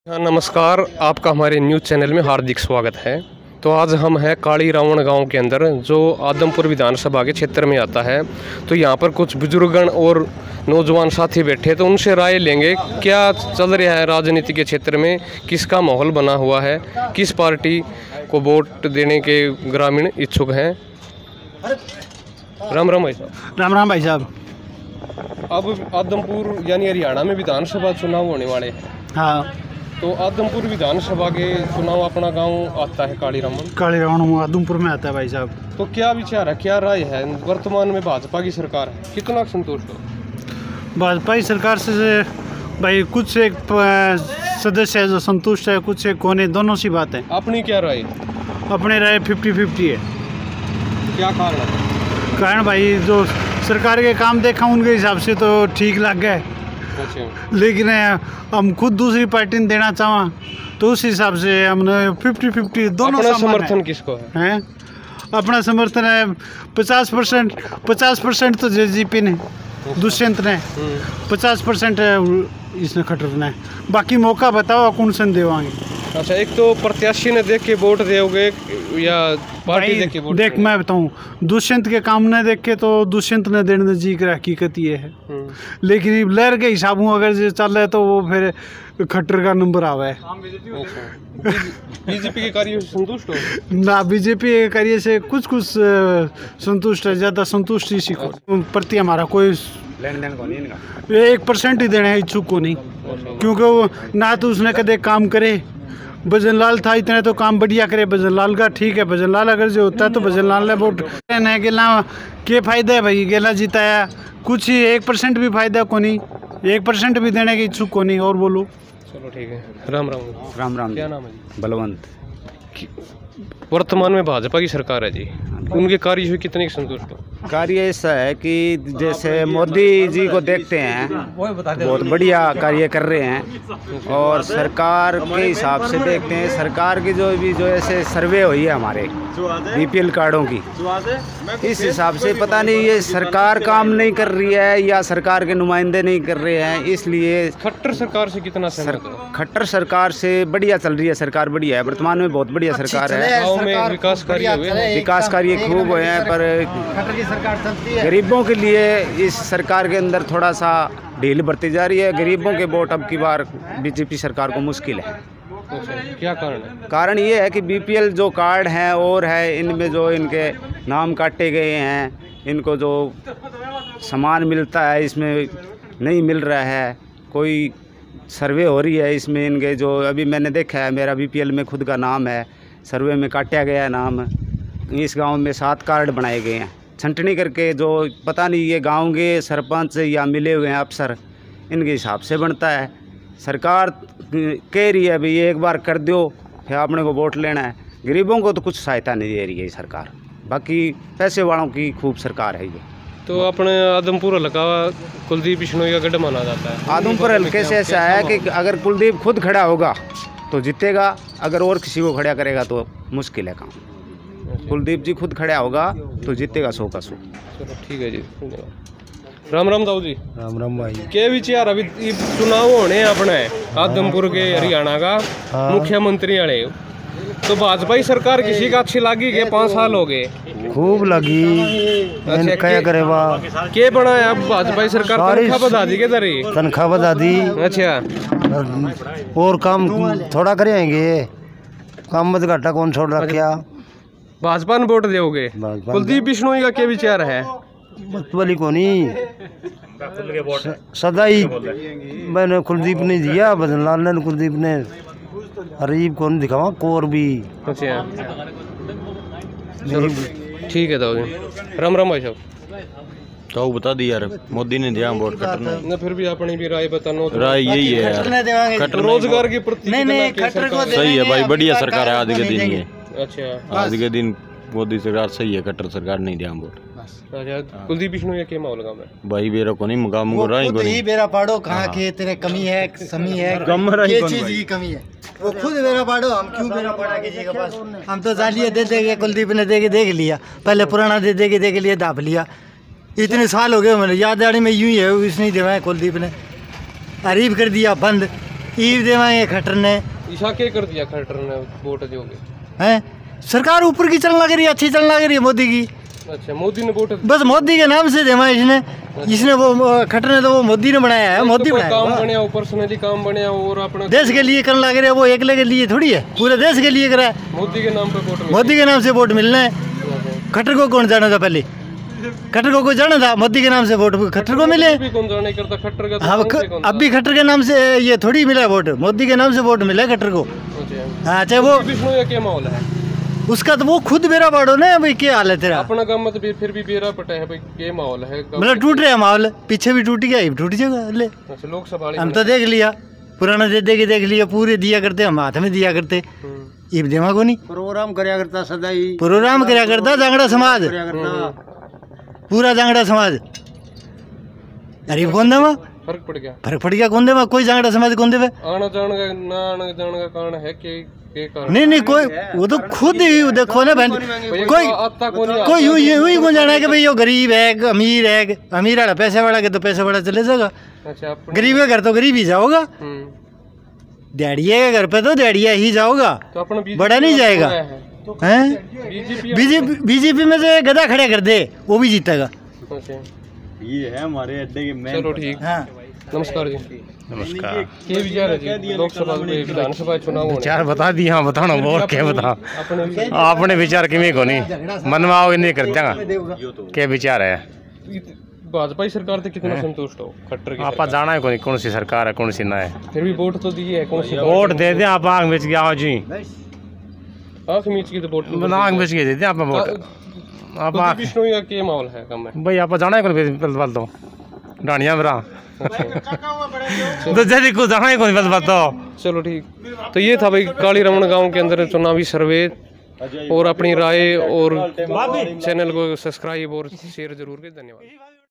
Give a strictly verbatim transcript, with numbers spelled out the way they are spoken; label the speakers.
Speaker 1: हाँ, नमस्कार। आपका हमारे न्यूज़ चैनल में हार्दिक स्वागत है। तो आज हम हैं काली रावण गांव के अंदर, जो आदमपुर विधानसभा के क्षेत्र में आता है। तो यहाँ पर कुछ बुजुर्गण और नौजवान साथी बैठे, तो उनसे राय लेंगे क्या चल रहा है राजनीति के क्षेत्र में, किसका माहौल बना हुआ है, किस पार्टी को वोट देने के ग्रामीण इच्छुक हैं। राम राम भाई साहब।
Speaker 2: राम राम भाई साहब।
Speaker 1: अब आदमपुर यानी हरियाणा में विधानसभा चुनाव होने वाले हैं।
Speaker 2: हाँ,
Speaker 1: तो आदमपुर विधानसभा के चुनाव अपना गांव आता है काली रावण।
Speaker 2: काली रावण आदमपुर में आता है भाई साहब।
Speaker 1: तो क्या विचार है, क्या राय है? वर्तमान में भाजपा की सरकार है, कितना संतुष्ट हो?
Speaker 2: भाजपा की सरकार से भाई कुछ एक सदस्य है जो संतुष्ट है, कुछ एक कोने, दोनों सी बात है।
Speaker 1: अपनी क्या राय?
Speaker 2: अपने राय फिफ्टी फिफ्टी है।
Speaker 1: क्या कारण है?
Speaker 2: कारण भाई जो सरकार के काम देखा उनके हिसाब से तो ठीक लग गए, लेकिन हम खुद दूसरी पार्टी ने देना चाहें तो उस हिसाब से हमने फिफ्टी फिफ्टी दोनों
Speaker 1: अपना समर्थन किसको है?
Speaker 2: हैं? अपना समर्थन है पचास परसेंट पचास परसेंट तो जेजेपी ने, दुष्यंत ने, पचास परसेंट है इसने खट्टर ने। बाकी मौका बताओ कौन सन देवाएंगे।
Speaker 1: अच्छा, एक तो प्रत्याशी ने देख के वोट दोगे या पार्टी देख के वोट?
Speaker 2: देख मैं बताऊं, दुष्यंत के काम ने देख के तो दुष्यंत ने देने जी कर हकीकत ये है, लेकिन लहर के हिसाबों अगर जो चल रहा है तो वो फिर खट्टर का नंबर आवा है।
Speaker 1: बीजेपी के कार्य से संतुष्ट हो?
Speaker 2: ना, बीजेपी के कार्य से कुछ कुछ संतुष्ट है, ज़्यादा संतुष्ट इसी को प्रति हमारा कोई लेन देन को नहीं, एक परसेंट ही देना है इच्छुक को नहीं, क्योंकि वो ना तो उसने कदे काम करे। भजन लाल था इतने तो काम बढ़िया करे भजन लाल का, ठीक है। भजन लाल अगर जो होता है तो भजन लाल ने वोट है गेला के फायदा है भाई, गेला जिताया कुछ ही एक परसेंट भी फायदा को नहीं, एक परसेंट भी देने की इच्छुक को नहीं। और बोलो।
Speaker 1: चलो ठीक है। राम राम।
Speaker 2: राम राम।
Speaker 1: क्या नाम है जी?
Speaker 2: बलवंत।
Speaker 1: वर्तमान में भाजपा की सरकार है जी, उनके कार्य से कितने संतुष्ट हो?
Speaker 3: कार्य ऐसा है कि जैसे मोदी जी को देखते हैं, बहुत बढ़िया कार्य कर रहे हैं, और सरकार के हिसाब से देखते हैं, सरकार की जो भी जो ऐसे सर्वे हुई है हमारे बीपीएल कार्डों की, इस हिसाब से पता नहीं ये सरकार काम नहीं कर रही है या सरकार के नुमाइंदे नहीं कर रहे हैं, इसलिए
Speaker 1: खट्टर सरकार से कितना
Speaker 3: सर, खट्टर सरकार से बढ़िया चल रही है। सरकार बढ़िया है, वर्तमान में बहुत बढ़िया सरकार है।
Speaker 1: गाँव में विकास कार्य हुए हैं,
Speaker 3: विकास कार्य खूब हुए हैं, पर गरीबों के लिए इस सरकार के अंदर थोड़ा सा ढील बढ़ती जा रही है। गरीबों के वोट अब की बार बीजेपी सरकार को मुश्किल है।
Speaker 1: क्या कारण है?
Speaker 3: कारण ये है कि बीपीएल जो कार्ड हैं और है, इनमें जो इनके नाम काटे गए हैं, इनको जो सामान मिलता है इसमें नहीं मिल रहा है। कोई सर्वे हो रही है इसमें, इनके जो अभी मैंने देखा है, मेरा बीपीएल में खुद का नाम है, सर्वे में काटा गया है नाम। इस गांव में सात कार्ड बनाए गए हैं छंटनी करके, जो पता नहीं ये गांव के सरपंच या मिले हुए हैं अफसर, इनके हिसाब से बनता है। सरकार कह रही है भाई एक बार कर दो फिर आपने को वोट लेना है, गरीबों को तो कुछ सहायता नहीं दे रही है सरकार, बाकी पैसे वालों की खूब सरकार है ये।
Speaker 1: तो अपने आदमपुर हल्का कुलदीप बिश्नोई का गढ़ माना जाता है।
Speaker 3: आदमपुर हल्के से ऐसा है कि अगर कुलदीप खुद खड़ा होगा तो जीतेगा, अगर और किसी को खड़ा करेगा तो मुश्किल है काम। कुलदीप जी खुद खड़ा होगा तो जीतेगा सौ का सौ।
Speaker 1: चलो ठीक है जी, राम राम दाऊ जी।
Speaker 2: राम राम भाई।
Speaker 1: के विचार अभी चुनाव होने अपने आदमपुर के हरियाणा का मुख्यमंत्री वाले, तो भाजपा की सरकार किसी का अच्छी लगी के? पाँच साल हो गए,
Speaker 2: खूब लगी।
Speaker 1: अच्छा, क्या करे वाह के बनाया अब भाजपा की सरकार? तनख्वाह बढ़ा दी के दरी,
Speaker 2: तनख्वाह बढ़ा दी।
Speaker 1: अच्छा,
Speaker 2: और काम थोड़ा करेंगे, काम मत घाटा कौन छोड़ रखा।
Speaker 1: भाजपा ने वोट दोगे? कुलदीप बिश्नोई का क्या विचार है?
Speaker 2: मतबली को नहीं, सदा ही मैंने कुलदीप ने दिया, भजन लाल ने कुलदीप ने, अरीब को नहीं दिखावा कोर भी।
Speaker 1: अच्छा ठीक है दाऊ जी। राम राम भाई साहब।
Speaker 4: तो बता दी यार, मोदी ने दिया वोट कटना
Speaker 1: ना, फिर भी अपनी भी राय बताना।
Speaker 4: राय यही है यार,
Speaker 1: खट्टर रोजगार की प्रति नहीं नहीं खट्टर को
Speaker 4: सही है भाई, बढ़िया सरकार है आज के दिन ये।
Speaker 1: अच्छा,
Speaker 4: आज के दिन मोदी सरकार सही है, खट्टर सरकार नहीं दिया वोट।
Speaker 1: अच्छा, कुलदीप बिश्नोई के माहौल का में
Speaker 4: भाई बेरा को नहीं मुकाम को राई को नहीं
Speaker 5: बेरा पाड़ो कहाँ के तेरे कमी है, समी है, ये चीज की कमी है, वो खुद बेरा पाड़ो, हम क्यों बेरा पाड़ा किसी के पास? हम तो जालिए दे दे के कुलदीप ने दे के देख लिया, पहले पुराना दे दे के देख लिया, दाप लिया। इतने साल हो गए, मैंने याद आने में यूं ही है, इसने देवा है कुलदीप ने। अरीब कर दिया बंद, ईव देवाएंगे खट्टर ने।
Speaker 1: ईशा क्या कर दिया खट्टर ने वोट जो
Speaker 5: हैं सरकार ऊपर की चलना करी, अच्छी चलना करी है मोदी की।
Speaker 1: अच्छा मोदी ने वोट
Speaker 5: बस मोदी के नाम से देवा इसने इसने वो खट्टर ने तो वो मोदी ने बनाया है, मोदी बनाया
Speaker 1: काम बनया, पर्सनली काम बनया और अपना
Speaker 5: देश के लिए करने लग रहे, वो एकले के लिए थोड़ी है, पूरे देश के लिए करा है।
Speaker 1: मोदी के नाम पे वोट
Speaker 5: मोदी के नाम से वोट मिलना है। खट्टर को कौन जाना था पहले? खट्टर को कोई जाना था? मोदी के नाम से वोट खट्टर को मिले।
Speaker 1: भी कौन जाने करता खट्टर का?
Speaker 5: हाँ अब भी खट्टर के नाम से ये थोड़ी मिला वोट, मोदी के नाम से वोट मिला खट्टर को। हाँ चाहे वो
Speaker 1: विष्णु या क्या माहौल है
Speaker 5: उसका, तो वो खुद बेरा बाड़ो ना भाई, क्या हाल है तेरा?
Speaker 1: अपना काम मत फिर भी बेरा पटा है भाई, क्या माहौल है?
Speaker 5: मतलब टूट रहा है माहौल, पीछे भी टूट गया, टूट जाएगा ले।
Speaker 1: अच्छा लोकसभा
Speaker 5: हम तो देख लिया, पुराना दे दे के देख लिया, पूरे दिया करते, हम हाथ में दिया करते, इब दिमाग को नहीं
Speaker 6: प्रोग्राम करया करता सदाई,
Speaker 5: प्रोग्राम करया करता जांगड़ा समाज, पूरा जांगड़ा समाज। अरे कौन देवा
Speaker 1: फर्क पड़ गया,
Speaker 5: फर्क पड़ गया, कौन देवा? कोई जांगड़ा समाज कौन देवे?
Speaker 1: आना जाने का ना आना जाने का कारण है कि
Speaker 5: नहीं नहीं कोई, वो तो खुद ही देखो ना बहन, कोई कोई यूं यूं ही कौन जाना है कि भाई वो गरीब है अमीर है, अमीर वाला पैसे वाला के तो पैसे वाला चले जाएगा, गरीब के घर तो गरीब ही जाओगा, दिहाड़िया के घर पे तो दिहाड़िया ही जाओगा, बड़ा नहीं जाएगा। हैं बीजेपी बीजेपी में से गधा खड़ा कर दे वो भी जीतेगा।
Speaker 4: ये है हमारे अड्डे के मैं।
Speaker 1: चलो ठीक।
Speaker 5: हाँ
Speaker 1: नमस्कार जी।
Speaker 4: नमस्कार।
Speaker 1: क्या विचार है जी लोकसभा विधानसभा चुनाव?
Speaker 7: विचार बता दी, हाँ बताना और क्या बता आपने विचार किमें को नहीं मन में आओ नहीं कर जागा क्या विचार है?
Speaker 1: भाजपा की सरकार से कितना संतुष्ट हो? खट्टर की
Speaker 7: आप जाना है कौन कौन सी सरकार है कौन सी ना है,
Speaker 1: फिर भी वोट तो दिए है, कौन सी
Speaker 7: वोट दे दे आप आग बेच के आओ जी,
Speaker 1: आंख मीच की तो वोट
Speaker 7: आग बेच के दे दे आप वोट। आप
Speaker 1: विष्णु का क्या माहौल है कम है
Speaker 7: भाई आप जाना है कौन पल तो डानिया मेरा तो जल्दी को जाना है कौन पल पल तो।
Speaker 1: चलो ठीक। तो ये था भाई काली रमन गांव के अंदर चुनावी सर्वे, और अपनी राय और चैनल को सब्सक्राइब और शेयर जरूर करें। धन्यवाद।